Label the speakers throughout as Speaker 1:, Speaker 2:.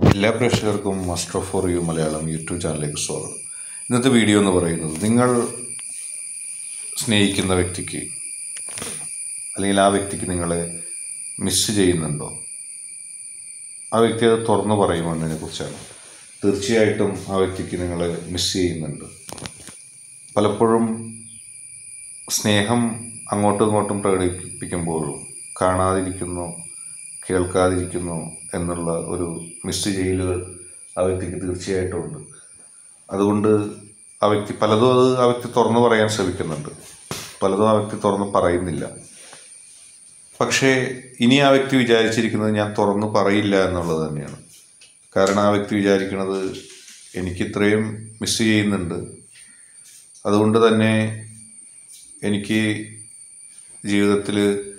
Speaker 1: എല്ലാ പ്രേക്ഷകർക്കും master for you Malayalam YouTube ചാനലിലേക്ക് സ്വാഗതം. ഇന്നത്തെ വീഡിയോ എന്ന് പറയുന്നത്, നിങ്ങൾ സ്നേഹിക്കുന്ന വ്യക്തിക്ക് അല്ലെങ്കിൽ ആ വ്യക്തിക്ക് നിങ്ങളെ മിസ് ചെയ്യുന്നുണ്ടോ, ആ വ്യക്തി അത് തുറന്നു പറയുമെന്നതിനെ കുറിച്ചാണ്. തീർച്ചയായിട്ടും ആ വ്യക്തിക്ക് നിങ്ങളെ മിസ് ചെയ്യുന്നുണ്ട്. പലപ്പോഴും സ്നേഹം അങ്ങോട്ടും ഇങ്ങോട്ടും പ്രകടിപ്പിക്കുമ്പോഴും കാണാതിരിക്കുന്നു, കേൾക്കാതിരിക്കുന്നു എന്നുള്ള ഒരു മിസ് ചെയ്യലുകൾ ആ വ്യക്തിക്ക് തീർച്ചയായിട്ടും ഉണ്ട്. അതുകൊണ്ട് ആ വ്യക്തി തുറന്നു പറയാൻ ശ്രമിക്കുന്നുണ്ട്, പലതും ആ വ്യക്തി തുറന്ന് പറയുന്നില്ല. പക്ഷേ ഇനി ആ വ്യക്തി വിചാരിച്ചിരിക്കുന്നത് ഞാൻ തുറന്നു പറയില്ല എന്നുള്ളത് തന്നെയാണ്. കാരണം ആ വ്യക്തി വിചാരിക്കുന്നത് എനിക്കിത്രയും മിസ് ചെയ്യുന്നുണ്ട്, അതുകൊണ്ട് തന്നെ എനിക്ക് ജീവിതത്തിൽ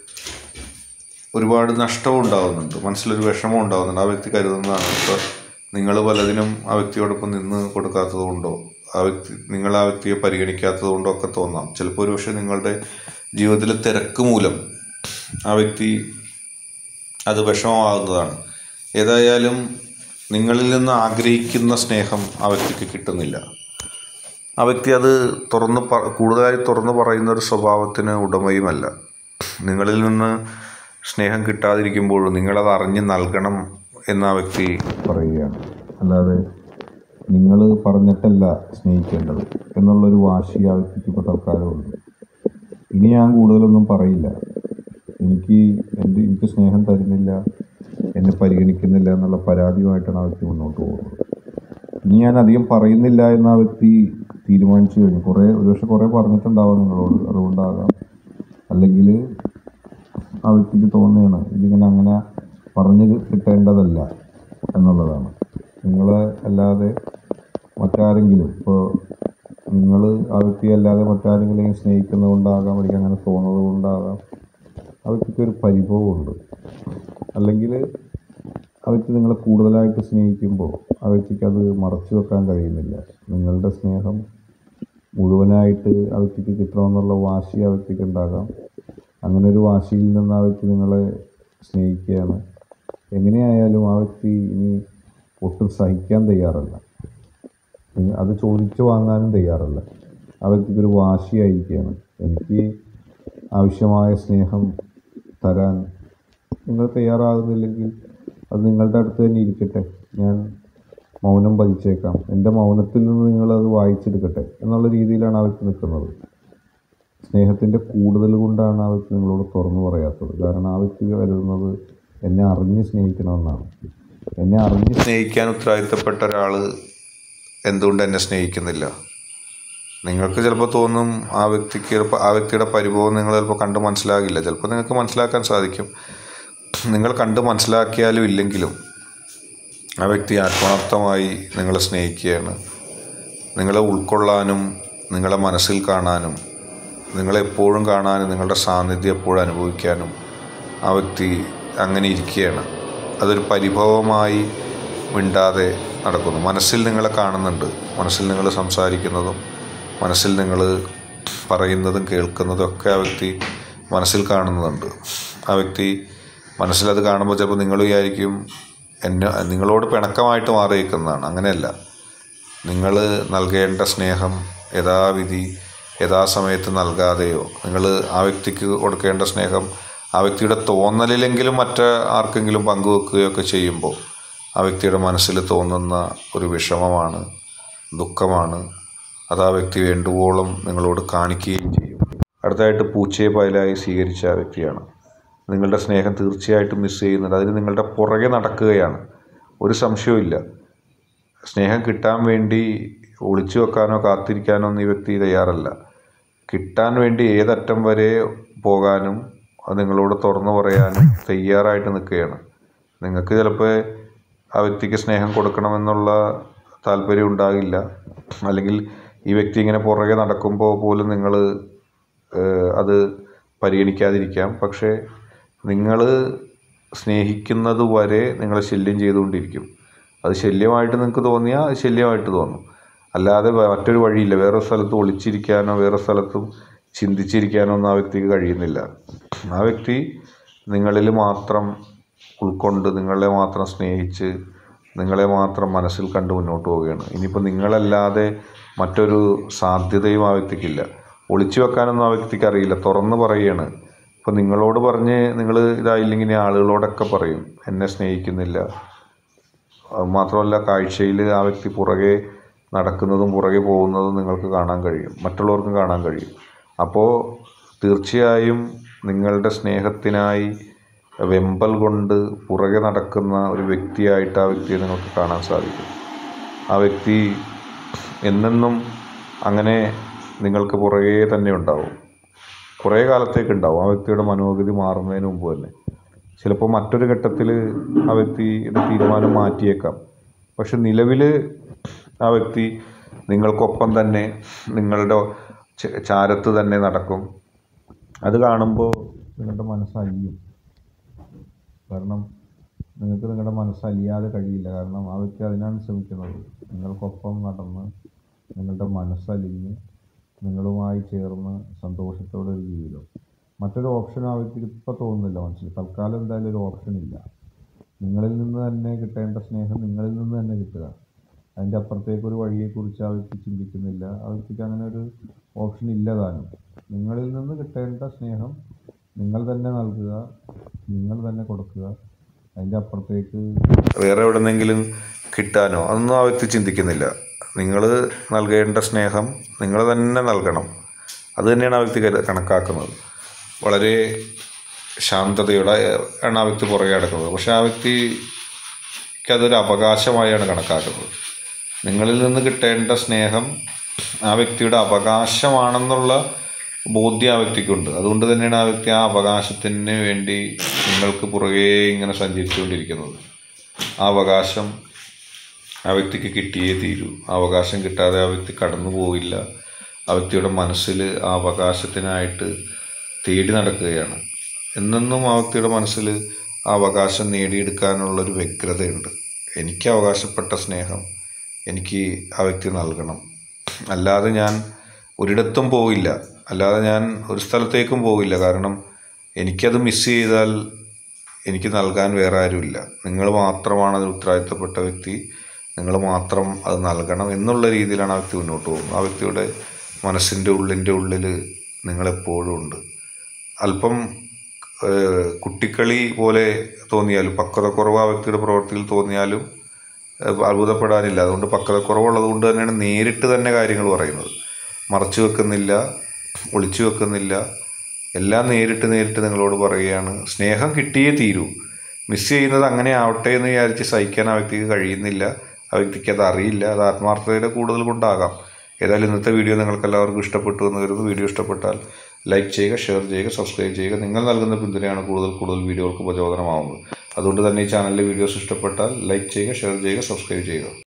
Speaker 1: ഒരുപാട് നഷ്ടവും ഉണ്ടാകുന്നുണ്ട്, മനസ്സിലൊരു വിഷമം ഉണ്ടാകുന്നുണ്ട്. ആ വ്യക്തി കരുതുന്നതാണ്, ഇപ്പോൾ നിങ്ങൾ പലതിനും ആ വ്യക്തിയോടൊപ്പം നിന്ന് കൊടുക്കാത്തത് കൊണ്ടോ, നിങ്ങൾ ആ വ്യക്തിയെ പരിഗണിക്കാത്തത് കൊണ്ടോ ഒക്കെ തോന്നാം. ചിലപ്പോൾ ഒരു പക്ഷേ നിങ്ങളുടെ ജീവിതത്തിലെ തിരക്ക് മൂലം ആ വ്യക്തി അത് വിഷമമാകുന്നതാണ്. ഏതായാലും നിങ്ങളിൽ നിന്ന് ആഗ്രഹിക്കുന്ന സ്നേഹം ആ വ്യക്തിക്ക് കിട്ടുന്നില്ല. ആ വ്യക്തി അത് കൂടുതലായി തുറന്നു പറയുന്ന ഒരു സ്വഭാവത്തിന് ഉടമയുമല്ല. നിങ്ങളിൽ നിന്ന് സ്നേഹം കിട്ടാതിരിക്കുമ്പോഴും നിങ്ങളത് അറിഞ്ഞ് നൽകണം എന്ന് ആ വ്യക്തി പറയുകയാണ്. അല്ലാതെ നിങ്ങൾ പറഞ്ഞിട്ടല്ല സ്നേഹിക്കേണ്ടത് എന്നുള്ളൊരു വാശി ആ വ്യക്തിക്ക് ഇപ്പോൾ തൽക്കാലമുണ്ട്. ഇനി ഞാൻ കൂടുതലൊന്നും പറയില്ല, എനിക്ക് സ്നേഹം തരുന്നില്ല, എന്നെ പരിഗണിക്കുന്നില്ല എന്നുള്ള പരാതിയുമായിട്ടാണ് ആ വ്യക്തി മുന്നോട്ട് പോകുന്നത്. ഇനി ഞാൻ അധികം പറയുന്നില്ല എന്ന് ആ വ്യക്തി തീരുമാനിച്ചു കഴിഞ്ഞു. ഒരുപക്ഷെ കുറേ പറഞ്ഞിട്ടുണ്ടാവാം നിങ്ങളോട്, അതുകൊണ്ടാകാം. അല്ലെങ്കിൽ ആ വ്യക്തിക്ക് തോന്നുകയാണ് ഇതിങ്ങനെ അങ്ങനെ പറഞ്ഞു കിട്ടേണ്ടതല്ല എന്നുള്ളതാണ്. നിങ്ങളെ അല്ലാതെ മറ്റാരെങ്കിലും, ഇപ്പോൾ നിങ്ങൾ ആ വ്യക്തിയെ അല്ലാതെ മറ്റാരെങ്കിലും സ്നേഹിക്കുന്നത് കൊണ്ടാകാം, അല്ലെങ്കിൽ അങ്ങനെ തോന്നുന്നത് കൊണ്ടാകാം ആ വ്യക്തിക്കൊരു പരിഭവമുണ്ട്. അല്ലെങ്കിൽ ആ വ്യക്തി നിങ്ങളെ കൂടുതലായിട്ട് സ്നേഹിക്കുമ്പോൾ ആ വ്യക്തിക്ക് അത് മറച്ചു വെക്കാൻ കഴിയുന്നില്ല. നിങ്ങളുടെ സ്നേഹം മുഴുവനായിട്ട് ആ വ്യക്തിക്ക് കിട്ടണമെന്നുള്ള വാശി ആ വ്യക്തിക്ക് ഉണ്ടാകാം. അങ്ങനെ ഒരു വാശിയിൽ നിന്ന് ആ വ്യക്തി നിങ്ങളെ സ്നേഹിക്കുകയാണ്. എങ്ങനെയായാലും ആ വ്യക്തി ഇനി ഒട്ടും സഹിക്കാൻ തയ്യാറല്ല, അത് ചോദിച്ചു വാങ്ങാനും തയ്യാറല്ല. ആ വ്യക്തിക്കൊരു വാശിയായിരിക്കുകയാണ്. എനിക്ക് ആവശ്യമായ സ്നേഹം തരാൻ നിങ്ങൾ തയ്യാറാകുന്നില്ലെങ്കിൽ അത് നിങ്ങളുടെ അടുത്ത് തന്നെ ഇരിക്കട്ടെ, ഞാൻ മൗനം ഭജിച്ചേക്കാം, എൻ്റെ മൗനത്തിൽ നിന്ന് നിങ്ങളത് വായിച്ചെടുക്കട്ടെ എന്നുള്ള രീതിയിലാണ് ആ വ്യക്തി നിൽക്കുന്നത്. സ്നേഹത്തിൻ്റെ കൂടുതൽ കൊണ്ടാണ് ആ വ്യക്തി നിങ്ങളോട് തുറന്നു പറയാത്തത്. കാരണം ആ വ്യക്തി കരുതുന്നത് എന്നെ അറിഞ്ഞ് സ്നേഹിക്കണമെന്നാണ്. എന്നെ അറിഞ്ഞ് സ്നേഹിക്കാൻ ഉത്തരവാദിത്തപ്പെട്ട ഒരാൾ എന്തുകൊണ്ട് എന്നെ സ്നേഹിക്കുന്നില്ല? നിങ്ങൾക്ക് ചിലപ്പോൾ തോന്നും ആ വ്യക്തിയുടെ പരിഭവം നിങ്ങൾ ചിലപ്പോൾ കണ്ട് മനസ്സിലാകില്ല. ചിലപ്പോൾ നിങ്ങൾക്ക് മനസ്സിലാക്കാൻ സാധിക്കും. നിങ്ങൾ കണ്ട് മനസ്സിലാക്കിയാലും ഇല്ലെങ്കിലും ആ വ്യക്തി ആത്മാർത്ഥമായി നിങ്ങളെ സ്നേഹിക്കുകയാണ്. നിങ്ങളെ ഉൾക്കൊള്ളാനും നിങ്ങളെ മനസ്സിൽ കാണാനും നിങ്ങളെപ്പോഴും കാണാനും നിങ്ങളുടെ സാന്നിധ്യം എപ്പോഴും അനുഭവിക്കാനും ആ വ്യക്തി അങ്ങനെ ഇരിക്കുകയാണ്. അതൊരു പരിഭവമായി മിണ്ടാതെ നടക്കുന്നു. മനസ്സിൽ നിങ്ങളെ കാണുന്നുണ്ട്, മനസ്സിൽ നിങ്ങൾ സംസാരിക്കുന്നതും മനസ്സിൽ നിങ്ങൾ പറയുന്നതും കേൾക്കുന്നതും ഒക്കെ ആ വ്യക്തി മനസ്സിൽ കാണുന്നുണ്ട്. ആ വ്യക്തി മനസ്സിലത് കാണുമ്പോൾ ചിലപ്പോൾ നിങ്ങൾ വിചാരിക്കും നിങ്ങളോട് പിണക്കമായിട്ട് മാറിയിരിക്കുന്നതാണ്. അങ്ങനെയല്ല. നിങ്ങൾ നൽകേണ്ട സ്നേഹം യഥാസമയത്ത് നൽകാതെയോ, നിങ്ങൾ ആ വ്യക്തിക്ക് കൊടുക്കേണ്ട സ്നേഹം ആ വ്യക്തിയുടെ തോന്നലിലെങ്കിലും ആർക്കെങ്കിലും പങ്കുവെക്കുകയോ ഒക്കെ ചെയ്യുമ്പോൾ ആ വ്യക്തിയുടെ മനസ്സിൽ തോന്നുന്ന ഒരു വിഷമമാണ്, ദുഃഖമാണ്. അത് ആ വ്യക്തി വേണ്ടുവോളം നിങ്ങളോട് കാണിക്കുകയും ചെയ്യും. അടുത്തതായിട്ട് പൂച്ചയെ പൈലായി സ്വീകരിച്ച ആ വ്യക്തിയാണ്. നിങ്ങളുടെ സ്നേഹം തീർച്ചയായിട്ടും മിസ് ചെയ്യുന്നുണ്ട്. അതിന് നിങ്ങളുടെ പുറകെ നടക്കുകയാണ്, ഒരു സംശയവുമില്ല. സ്നേഹം കിട്ടാൻ വേണ്ടി ഒളിച്ചു വെക്കാനോ കാത്തിരിക്കാനോ ഒന്നും ഈ വ്യക്തി തയ്യാറല്ല. കിട്ടാൻ വേണ്ടി ഏതറ്റം വരെ പോകാനും അത് നിങ്ങളോട് തുറന്നു പറയാനും തയ്യാറായിട്ട് നിൽക്കുകയാണ്. നിങ്ങൾക്ക് ചിലപ്പോൾ ആ വ്യക്തിക്ക് സ്നേഹം കൊടുക്കണമെന്നുള്ള താല്പര്യം ഉണ്ടാകില്ല, അല്ലെങ്കിൽ ഈ വ്യക്തി ഇങ്ങനെ പുറകെ നടക്കുമ്പോൾ പോലും നിങ്ങൾ അത് പരിഗണിക്കാതിരിക്കാം. പക്ഷേ നിങ്ങൾ സ്നേഹിക്കുന്നത് വരെ നിങ്ങളെ ശല്യം ചെയ്തുകൊണ്ടിരിക്കും. അത് ശല്യമായിട്ട് നിങ്ങൾക്ക് തോന്നിയാൽ അത് ശല്യമായിട്ട് തോന്നും. അല്ലാതെ മറ്റൊരു വഴിയില്ല. വേറെ സ്ഥലത്ത് ഒളിച്ചിരിക്കാനോ വേറെ സ്ഥലത്തും ചിന്തിച്ചിരിക്കാനോ ഒന്നും ആ വ്യക്തിക്ക് കഴിയുന്നില്ല. ആ വ്യക്തി നിങ്ങളിൽ മാത്രം ഉൾക്കൊണ്ട് നിങ്ങളെ മാത്രം സ്നേഹിച്ച് നിങ്ങളെ മാത്രം മനസ്സിൽ കണ്ട് മുന്നോട്ട് പോവുകയാണ്. ഇനിയിപ്പോൾ നിങ്ങളല്ലാതെ മറ്റൊരു സാധ്യതയും ആ വ്യക്തിക്കില്ല. ഒളിച്ചു വെക്കാനൊന്നും ആ വ്യക്തിക്ക് അറിയില്ല, തുറന്ന് പറയുകയാണ്. ഇപ്പോൾ നിങ്ങളോട് പറഞ്ഞ് നിങ്ങൾ ഇതായില്ലെങ്കിൽ ആളുകളോടൊക്കെ പറയും എന്നെ സ്നേഹിക്കുന്നില്ല. മാത്രമല്ല കാഴ്ചയിൽ ആ വ്യക്തി പുറകെ നടക്കുന്നതും പുറകെ പോകുന്നതും നിങ്ങൾക്ക് കാണാൻ കഴിയും, മറ്റുള്ളവർക്കും കാണാൻ കഴിയും. അപ്പോൾ തീർച്ചയായും നിങ്ങളുടെ സ്നേഹത്തിനായി വെമ്പൽ കൊണ്ട് പുറകെ നടക്കുന്ന ഒരു വ്യക്തിയായിട്ട് ആ വ്യക്തിയെ നിങ്ങൾക്ക് കാണാൻ സാധിക്കും. ആ വ്യക്തി എന്നെന്നും അങ്ങനെ നിങ്ങൾക്ക് പുറകെ തന്നെ ഉണ്ടാവും, കുറേ കാലത്തേക്ക് ഉണ്ടാവും. ആ വ്യക്തിയുടെ മനോഗതി മാറുന്നതിന് മുമ്പ് തന്നെ ചിലപ്പോൾ മറ്റൊരു ഘട്ടത്തിൽ ആ വ്യക്തിയുടെ തീരുമാനം മാറ്റിയേക്കാം. പക്ഷെ നിലവിൽ ആ വ്യക്തി നിങ്ങൾക്കൊപ്പം തന്നെ നിങ്ങളുടെ ചാരത്ത് തന്നെ നടക്കും. അത് കാണുമ്പോൾ നിങ്ങളുടെ മനസ്സലിയും. കാരണം നിങ്ങൾക്ക് നിങ്ങളുടെ മനസ്സലിയാതെ കഴിയില്ല. കാരണം ആ വ്യക്തി അതിനാണ് ശ്രമിക്കുന്നത്, നിങ്ങൾക്കൊപ്പം നടന്ന് നിങ്ങളുടെ മനസ്സലിഞ്ഞ് നിങ്ങളുമായി ചേർന്ന് സന്തോഷത്തോടെ ഒരു ജീവിതം. മറ്റൊരു ഓപ്ഷൻ ആ വ്യക്തിക്ക് ഇപ്പോൾ തോന്നുന്നില്ല മനസ്സിൽ. തൽക്കാലം എന്തായാലും ഒരു ഓപ്ഷൻ ഇല്ല. നിങ്ങളിൽ നിന്ന് തന്നെ കിട്ടേണ്ട സ്നേഹം നിങ്ങളിൽ നിന്ന് തന്നെ കിട്ടുക. അതിൻ്റെ അപ്പുറത്തേക്കൊരു വഴിയെക്കുറിച്ച് ആ വ്യക്തി ചിന്തിക്കുന്നില്ല. ആ വ്യക്തിക്ക് അങ്ങനെ ഒരു ഓപ്ഷൻ ഇല്ല താനും. നിങ്ങളിൽ നിന്ന് കിട്ടേണ്ട സ്നേഹം നിങ്ങൾ തന്നെ നൽകുക, നിങ്ങൾ തന്നെ കൊടുക്കുക. അതിൻ്റെ അപ്പുറത്തേക്ക് വേറെ എവിടെന്നെങ്കിലും കിട്ടാനോ അതൊന്നും ആ വ്യക്തി ചിന്തിക്കുന്നില്ല. നിങ്ങൾ നൽകേണ്ട സ്നേഹം നിങ്ങൾ തന്നെ നൽകണം. അത് തന്നെയാണ് ആ വ്യക്തി കണക്കാക്കുന്നത്. വളരെ ശാന്തതയോടെ ആണ് ആ വ്യക്തി പുറകെ നടക്കുന്നത്. പക്ഷെ ആ വ്യക്തിക്ക് അതൊരു അവകാശമായാണ് കണക്കാക്കുന്നത്. നിങ്ങളിൽ നിന്ന് കിട്ടേണ്ട സ്നേഹം ആ വ്യക്തിയുടെ അവകാശമാണെന്നുള്ള ബോധ്യം ആ വ്യക്തിക്കുണ്ട്. അതുകൊണ്ട് തന്നെയാണ് ആ വ്യക്തി ആ അവകാശത്തിന് വേണ്ടി നിങ്ങൾക്ക് പുറകെ ഇങ്ങനെ സഞ്ചരിച്ചുകൊണ്ടിരിക്കുന്നത്. ആ അവകാശം ആ വ്യക്തിക്ക് കിട്ടിയേ തീരൂ. ആ അവകാശം കിട്ടാതെ ആ വ്യക്തി കടന്നു പോവില്ല. ആ വ്യക്തിയുടെ മനസ്സിൽ ആ അവകാശത്തിനായിട്ട് തേടി നടക്കുകയാണ്. എന്നെന്നും ആ വ്യക്തിയുടെ മനസ്സിൽ ആ അവകാശം നേടിയെടുക്കാനുള്ളൊരു വ്യഗ്രതയുണ്ട്. എനിക്ക് അവകാശപ്പെട്ട സ്നേഹം എനിക്ക് ആ വ്യക്തി നൽകണം, അല്ലാതെ ഞാൻ ഒരിടത്തും പോവില്ല, അല്ലാതെ ഞാൻ ഒരു സ്ഥലത്തേക്കും പോവില്ല. കാരണം എനിക്കത് മിസ് ചെയ്താൽ എനിക്ക് നൽകാൻ വേറെ ആരുമില്ല. നിങ്ങൾ മാത്രമാണ് അതിന് ഉത്തരവാദിത്തപ്പെട്ട വ്യക്തി, നിങ്ങൾ മാത്രം അത് നൽകണം എന്നുള്ള രീതിയിലാണ് ആ വ്യക്തി മുന്നോട്ട് പോകുന്നത്. ആ വ്യക്തിയുടെ മനസ്സിൻ്റെ ഉള്ളിൽ നിങ്ങളെപ്പോഴും ഉണ്ട്. അല്പം കുട്ടിക്കളി പോലെ തോന്നിയാലും, പക്വതക്കുറവ് ആ വ്യക്തിയുടെ പ്രവൃത്തിയിൽ തോന്നിയാലും അത്ഭുതപ്പെടാനില്ല. അതുകൊണ്ട് പക്വതക്കുറവുള്ളത് കൊണ്ട് തന്നെയാണ് നേരിട്ട് തന്നെ കാര്യങ്ങൾ പറയുന്നത്. മറച്ചു വെക്കുന്നില്ല, ഒളിച്ചു വെക്കുന്നില്ല, എല്ലാം നേരിട്ട് നിങ്ങളോട് പറയുകയാണ്. സ്നേഹം കിട്ടിയേ തീരൂ. മിസ് ചെയ്യുന്നത് അങ്ങനെ ആവട്ടെ എന്ന് വിചാരിച്ച് സഹിക്കാൻ ആ വ്യക്തിക്ക് കഴിയുന്നില്ല. ആ വ്യക്തിക്ക് അത് അറിയില്ല. അത് ആത്മാർത്ഥതയുടെ കൂടുതൽ കൊണ്ടാകാം. ഏതായാലും ഇന്നത്തെ വീഡിയോ നിങ്ങൾക്ക് എല്ലാവർക്കും ഇഷ്ടപ്പെട്ടു എന്ന് കരുതുന്നു. വീഡിയോ ഇഷ്ടപ്പെട്ടാൽ ലൈക്ക് ചെയ്യുക, ഷെയർ ചെയ്യുക, സബ്സ്ക്രൈബ് ചെയ്യുക. നിങ്ങൾ നൽകുന്ന പിന്തുണയാണ് കൂടുതൽ വീഡിയോകൾക്ക് പ്രചോദനമാവുന്നത്. അതുകൊണ്ട് തന്നെ ഈ ചാനലിലെ വീഡിയോസ് ഇഷ്ടപ്പെട്ടാൽ ലൈക്ക് ചെയ്യുക, ഷെയർ ചെയ്യുക, സബ്സ്ക്രൈബ് ചെയ്യുക.